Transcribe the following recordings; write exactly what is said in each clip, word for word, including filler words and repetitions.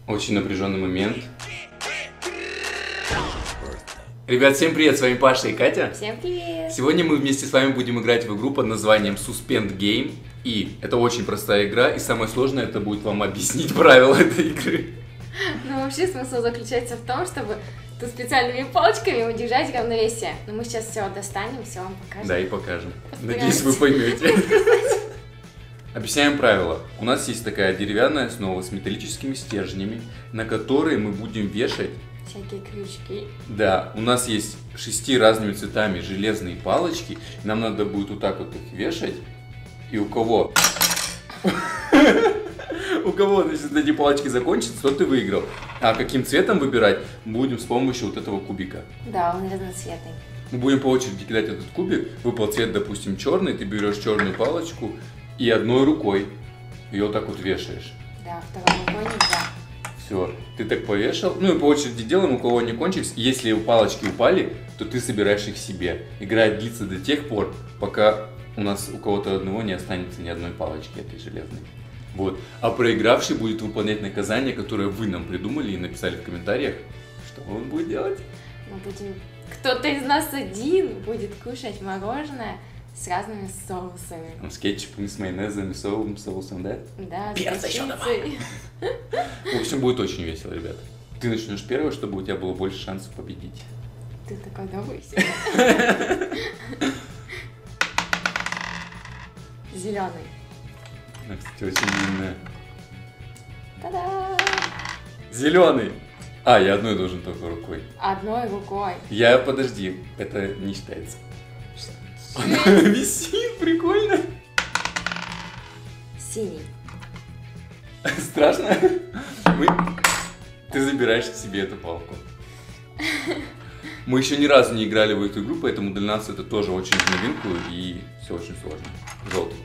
Очень напряженный момент. Ребят, всем привет, с вами Паша и Катя. Всем привет! Сегодня мы вместе с вами будем играть в игру под названием Suspend Game. И это очень простая игра, и самое сложное это будет вам объяснить правила этой игры. Ну вообще смысл заключается в том, чтобы тут специальными палочками удержать равновесие. Но мы сейчас все достанем, все вам покажем. Да, и покажем. Надеюсь, вы поймете. Объясняем правила. У нас есть такая деревянная основа с металлическими стержнями, на которые мы будем вешать всякие крючки. Да, у нас есть шести разными цветами железные палочки. Нам надо будет вот так вот их вешать. И у кого... У кого, значит, эти палочки закончатся, тот и выиграл. А каким цветом выбирать, будем с помощью вот этого кубика. Да, он разноцветный. Мы будем по очереди кидать этот кубик. Выпал цвет, допустим, черный. Ты берешь черную палочку и одной рукой ее вот так вот вешаешь. Да, второй рукой нельзя. Все, ты так повешал. Ну и по очереди делаем, у кого они кончились. Если палочки упали, то ты собираешь их себе. Игра длится до тех пор, пока у нас у кого-то одного не останется ни одной палочки этой железной. Вот. А проигравший будет выполнять наказание, которое вы нам придумали и написали в комментариях. Что он будет делать? Мы будем... Кто-то из нас один будет кушать мороженое с разными соусами. С кетчупом, с майонезом, с соусом, соусом, да? Да, перец еще добавим. В общем, будет очень весело, ребят. Ты начнешь первой, чтобы у тебя было больше шансов победить. Ты такой добрый. Зеленый. Она, кстати, очень длинная. Та-да! Зеленый! А, я одной должен только рукой. Одной рукой. Я, подожди, это не считается. Она висит, прикольно. Синий. Страшно? Мы... Ты забираешь себе эту палку. Мы еще ни разу не играли в эту игру, поэтому для нас это тоже очень в новинку и все очень сложно. Желтый.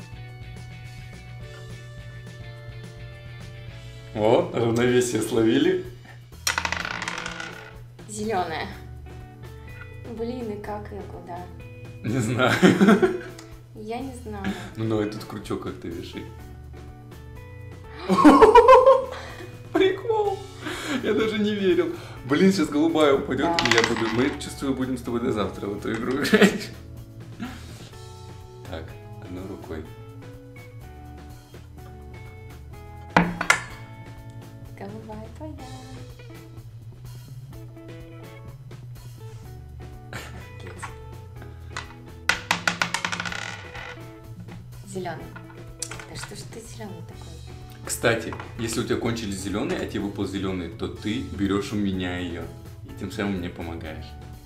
О, равновесие словили. Зеленая. Блин, и как я куда? Не знаю. Я не знаю. Ну, ну, этот крючок как-то вешай. Прикол. Я даже не верил. Блин, сейчас голубая упадет, да. И я буду... Мы, чувствую, будем с тобой до завтра в эту игру играть. Так, одной рукой. Голубая твоя. Зеленый. Да что ж ты зеленый такой? Кстати, если у тебя кончились зеленые, а тебе выпал зеленый, то ты берешь у меня ее. И тем самым мне помогаешь.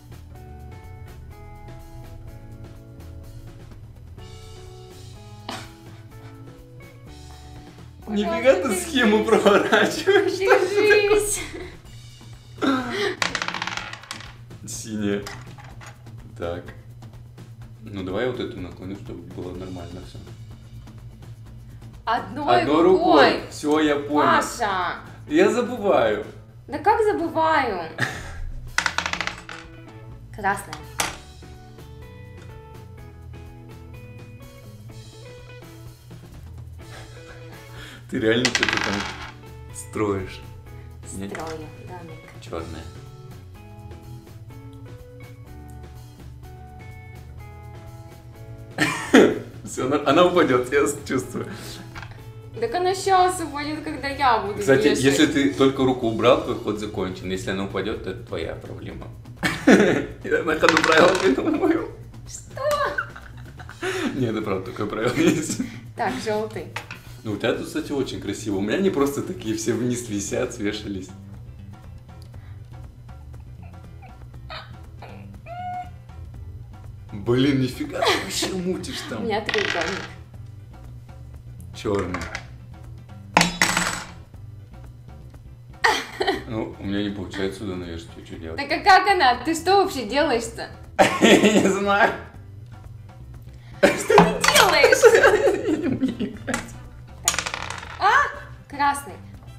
Нифига ты схему проворачиваешь. Держись. Синяя. Так. Ну давай вот эту наклоню, чтобы было нормально все. Одной, Одной рукой. рукой. Все, я понял. Паша. Я забываю. Да как забываю? Красная. Ты реально что-то там строишь? Строю домик. Черная. Все, она, она упадет, я чувствую. Так она сейчас упадет, когда я буду Кстати, вешать. если ты только руку убрал, твой ход закончен. Если она упадет, то это твоя проблема. Я на ходу правила придумаю. Что? Нет, это правда, такое правило есть. Так, желтый. Ну, у тебя тут, кстати, очень красиво. У меня они просто такие все вниз висят, свешались. Блин, нифига ты вообще мутишь У там. меня треугольник. Черный. Ну, у меня не получается сюда навешать, что делать? Так а как она? Ты что вообще делаешь-то? Я не знаю. Что ты делаешь? А? Красный.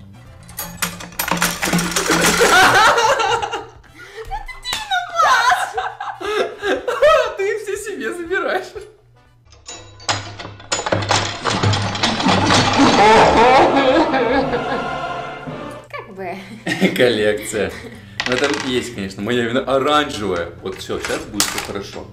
Ты все себе забираешь. Б. Коллекция. Но там есть, конечно, моя именно оранжевая. Вот все, сейчас будет все хорошо.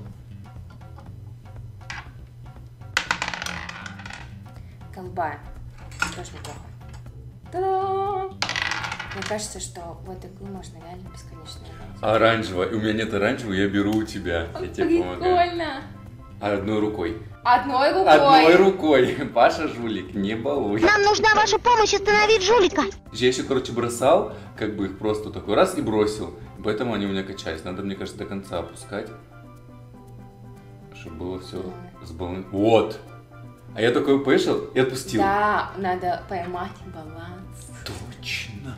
Голубая. Тоже неплохо. Та-дам! Мне кажется, что в эту игру можно реально бесконечно играть. Оранжевая. У меня нет оранжевой, я беру у тебя. Я тебе помогаю. Прикольно. Одной рукой. Одной рукой. Одной рукой. Паша жулик, не балуй. Нам нужна ваша помощь остановить жулика. Я еще, короче, бросал, как бы их просто такой раз и бросил. Поэтому они у меня качались. Надо, мне кажется, до конца опускать. Чтобы было все сбалансировано. Вот. А я такой пышел и отпустил. Да, надо поймать баланс. Точно.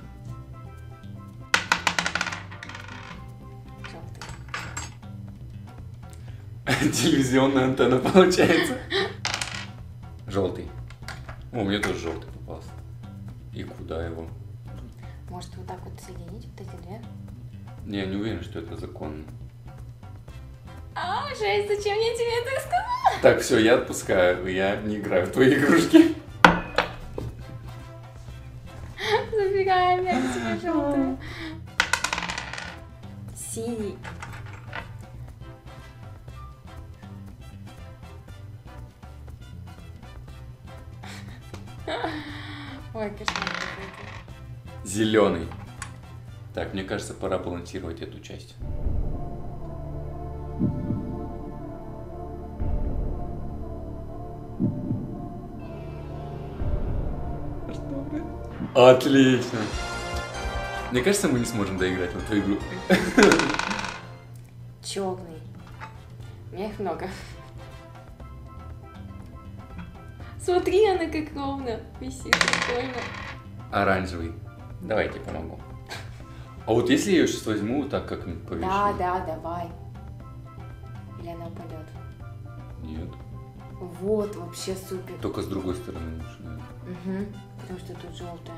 Телевизионная антенна получается. Желтый. О, мне тоже желтый попался. И куда его? Может, вот так вот соединить вот эти две? Не, я не уверен, что это законно. А, жесть, зачем я тебе это сказала? Так, все, я отпускаю. Я не играю в твои игрушки. Забегаем, я тебе желтую. Синий. Ой, кошмар какой-то. Зеленый. Так, мне кажется, пора балансировать эту часть. Отлично. Мне кажется, мы не сможем доиграть в эту игру. Черный. У меня их много. Смотри, она как ровно висит, прикольно. Оранжевый. Давайте помогу. А вот если я ее сейчас возьму, так как-нибудь повешу? Да, да, давай. Или она упадет? Нет. Вот, вообще супер. Только с другой стороны лучше, наверное. Угу, потому что тут желтая.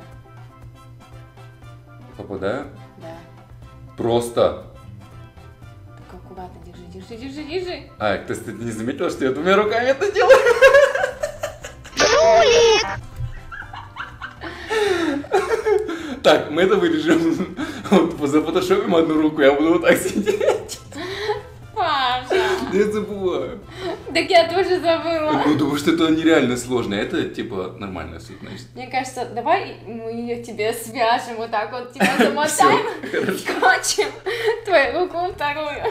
Попадаю? Да. Просто. Так аккуратно, держи, держи, держи, держи. А, ты, кстати, не заметила, что я двумя руками это делаю? Жулик! Так, мы это вырежем. Вот зафотошопим одну руку, я буду вот так сидеть. Паша. Я забываю. Так я тоже забыла. Ну, потому что это нереально сложно. Это, типа, нормальная суть, значит. Мне кажется, давай мы ее тебе свяжем вот так вот, тебя замотаем, скотчем твою руку вторую.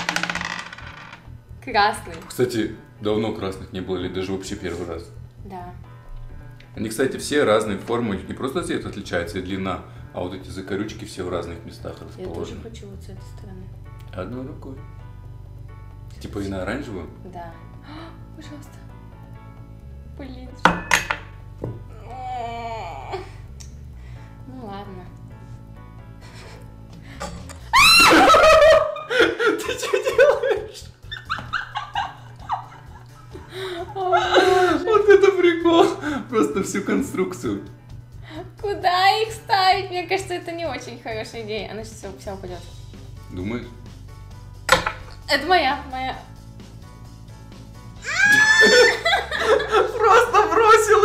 Красный. Кстати, давно красных не было, или даже вообще первый раз. Да. Они, кстати, все разные формы, не просто цвет отличается и длина, а вот эти закорючки все в разных местах Я тоже расположены. хочу вот с этой стороны. Одной рукой. Типа и на оранжевую? Да. О, пожалуйста. Блин. Ну ладно. Ты что делаешь? Вот это прикол. Просто всю конструкцию. Куда их ставить? Мне кажется, это не очень хорошая идея. Она сейчас все, вся упадет. Думаешь? Это моя, моя. Просто бросила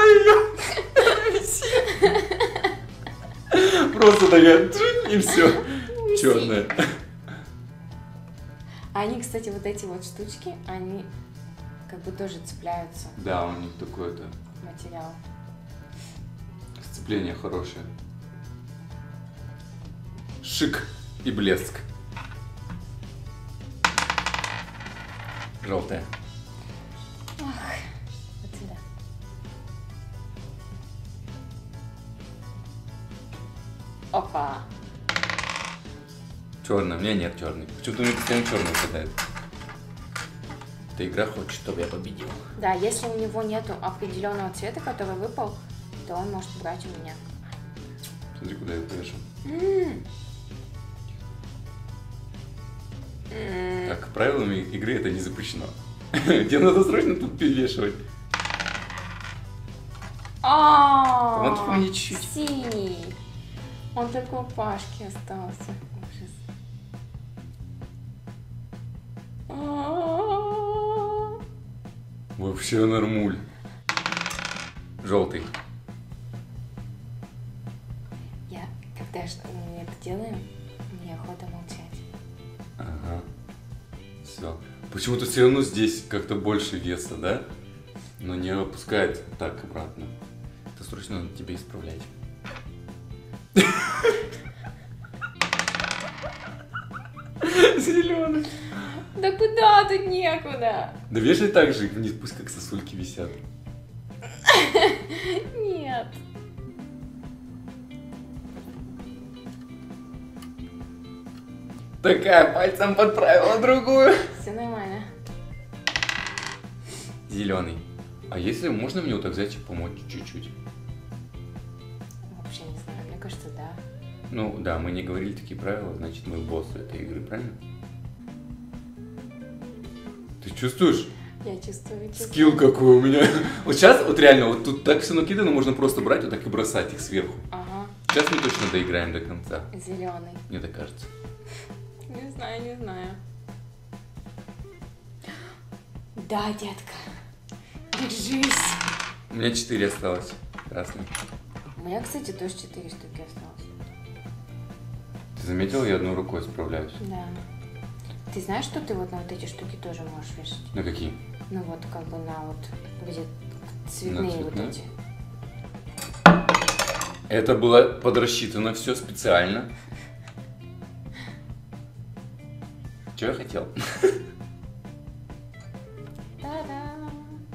ее. Просто такая, и все. Черная. Они, кстати, вот эти вот штучки, они как бы тоже цепляются. Да, у них такое-то Материал. сцепление хорошее. Шик и блеск. Желтая. Вот сюда. Опа. Черная. У меня нет черной. Почему-то мне постоянно черный выпадает. Эта игра хочет, чтобы я победил. Да, если у него нету определенного цвета, который выпал, то он может брать у меня. Смотри, куда я повешу. Так, правилами игры это не запрещено. Тебе надо срочно тут перевешивать. А, Вот вспомни чуть-чуть. синий. Он только у Пашки остался. Ужас. А-а-а. Вообще нормуль. Желтый. Я, когда когда ж- мы это делаем, мне охота молчать. Ага. Все. Почему-то все равно здесь как-то больше веса, да? Но не опускает так обратно. Это срочно надо тебе исправлять. Зеленый. Да куда тут некуда? Да вешай так же вниз, пусть как сосульки висят. Нет. Такая пальцем подправила другую. Все нормально. Зеленый. А если можно мне вот так взять и помочь чуть-чуть? Вообще не знаю, мне кажется, да. Ну да, мы не говорили такие правила, значит мы боссы этой игры, правильно? Ты чувствуешь? Я чувствую, чувствую. Скилл какой у меня. Вот сейчас, вот реально, вот тут так все накидано, можно просто брать вот так и бросать их сверху. Ага, Сейчас мы точно доиграем до конца, зеленый. мне так кажется. Не знаю, не знаю. Да, детка. Держись. У меня четыре осталось. Красный. У меня, кстати, тоже четыре штуки осталось. Ты заметил, я одной рукой справляюсь. Да. Ты знаешь, что ты вот на вот эти штуки тоже можешь вешать? На какие? Ну вот, как бы на вот, где цветные вот цветные? эти. Это было подрасчитано все специально. Чего я хотел? Та-дам!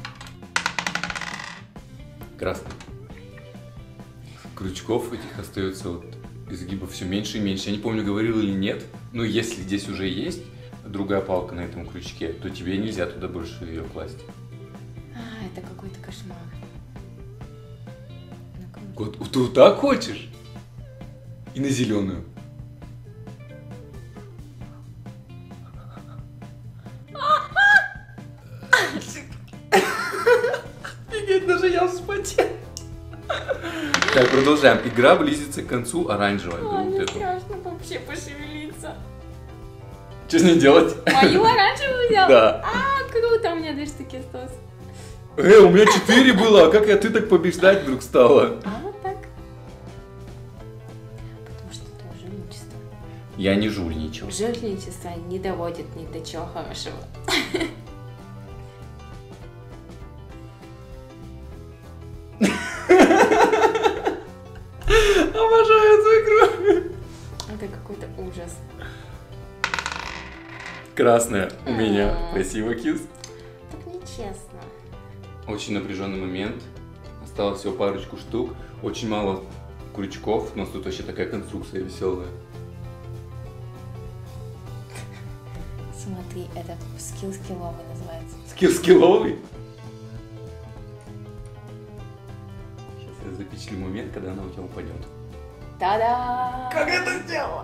Красный. Крючков этих остается вот изгибов все меньше и меньше. Я не помню, говорил или нет, но если здесь уже есть другая палка на этом крючке, то тебе нельзя туда больше ее класть. А, это какой-то кошмар. Ну-ка, ну-ка. Вот, ты вот так хочешь? И на зеленую. Офигеть, даже я вспотел. Так, продолжаем. Игра близится к концу, оранжевая. Ой, Вот мне эту. страшно вообще пошевелиться. Что с ней делать? Мою оранжевую взял? Да. А, круто, у меня две штуки осталось. Э, у меня четыре было, а как я ты так побеждать вдруг стала? А вот так. Потому что это жульничество. Я не жульничал. Жульничество не доводит ни до чего хорошего. Обожаю эту игру. Это какой-то ужас. Красная у меня. Спасибо, Кис. Так нечестно. Очень напряженный момент. Осталось всего парочку штук. Очень мало крючков. У нас тут вообще такая конструкция веселая. Смотри, этот скилл скилловый называется. Скилл скилловый. Сейчас я запечатлю момент, когда она у тебя упадет. Та-да! Как это сделала?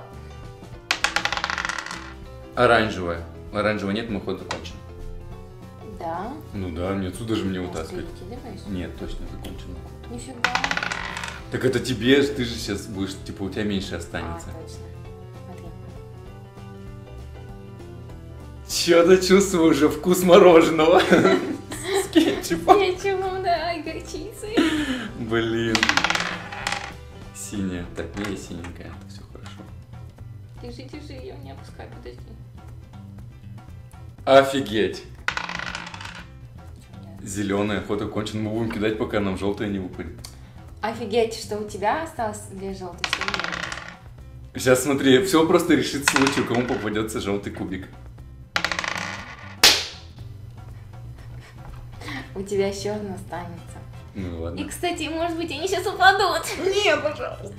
Оранжевая. Оранжевая нет, мой ход закончен. Да? Ну да, мне отсюда же мне Я вытаскивать. перекидываюсь? Нет, точно закончен. Нифига. Так это тебе, ты же сейчас будешь, типа, у тебя меньше А, останется. точно. Смотри. Чё-то чувствую уже вкус мороженого. С кетчупом. Кетчупом, да, и горчицей. Блин. Синяя. Так, не я синенькая. Все хорошо. Держи, держи, ее не опускай, подожди. Офигеть. Зеленая, ход окончен. Мы будем кидать, пока нам желтая не выпадет. Офигеть, что у тебя осталось две желтые. Сейчас смотри, все просто решит случай, кому попадется желтый кубик. У тебя еще одна останется. Ну ладно. И, кстати, может быть, они сейчас упадут. Нет, пожалуйста.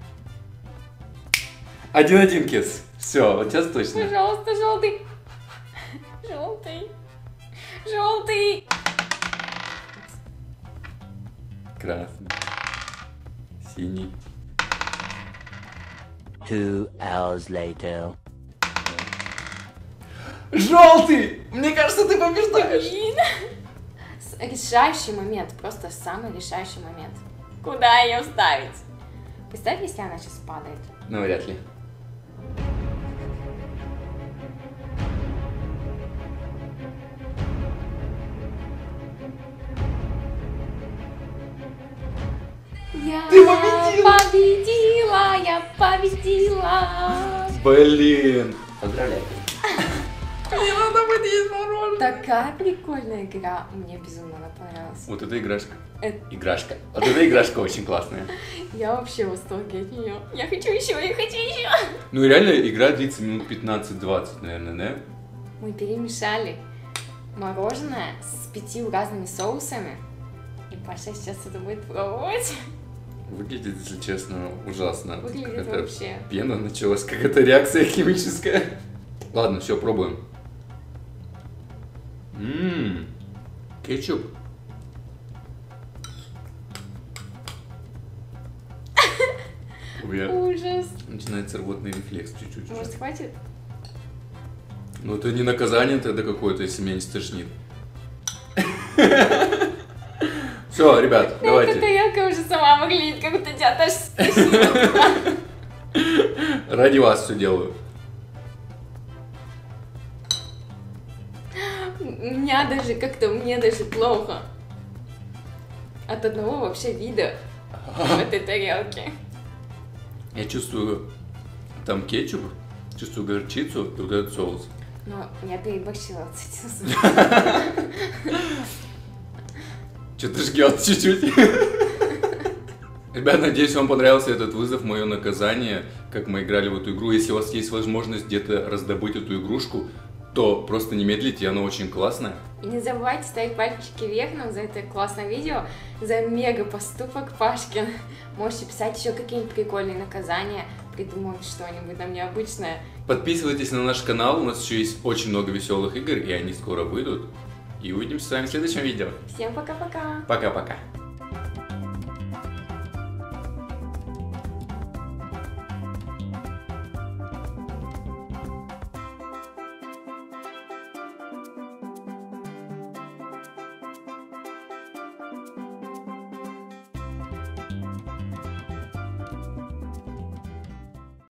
Один-один, Кис. Все, вот сейчас точно. Пожалуйста, желтый. Желтый. Желтый. Красный. Синий. Two hours later. Желтый! Мне кажется, ты побеждаешь. Блин. С- Решающий момент, просто самый решающий момент. Куда ее вставить? Представь, если она сейчас падает. Ну, вряд ли. Я Ты победила! победила, я я победила! Блин! Поздравляю. Мне надо быть есть мороженое. Такая прикольная игра, мне безумно она понравилась. Вот эта играшка. Это- Играшка. Вот эта играшка очень классная. Я вообще в восторге от нее. Я хочу еще, я хочу еще. Ну и реально игра длится минут пятнадцать-двадцать, наверное, да? Мы перемешали мороженое с пятью разными соусами. И Паша сейчас это будет пробовать. Выглядит, если честно, ужасно. Выглядит Какая-то вообще. пена началась, какая-то реакция химическая. Ладно, все, пробуем. Ммм, кетчуп. У меня Ужас. начинается рвотный рефлекс чуть-чуть. уже. Может, хватит? Ну это не наказание тогда какое-то, если меня не стошнит. Все, ребят, Эта давайте. тарелка уже сама выглядит, как будто тебя даже стошнило. Ради вас все делаю. У меня даже как-то, мне даже плохо. От одного вообще вида в этой тарелке. Я чувствую там кетчуп, чувствую горчицу и вот этот соус. Но я переборщила с этим. Что-то жгет чуть-чуть. Ребят, надеюсь, вам понравился этот вызов, мое наказание, как мы играли в эту игру. Если у вас есть возможность где-то раздобыть эту игрушку, то просто не медлите, она очень классная. И не забывайте ставить пальчики вверх нам за это классное видео, за мега поступок Пашкин. Можете писать еще какие-нибудь прикольные наказания, придумывать что-нибудь там необычное. Подписывайтесь на наш канал, у нас еще есть очень много веселых игр, и они скоро выйдут. И увидимся с вами в следующем видео. Всем пока-пока! Пока-пока.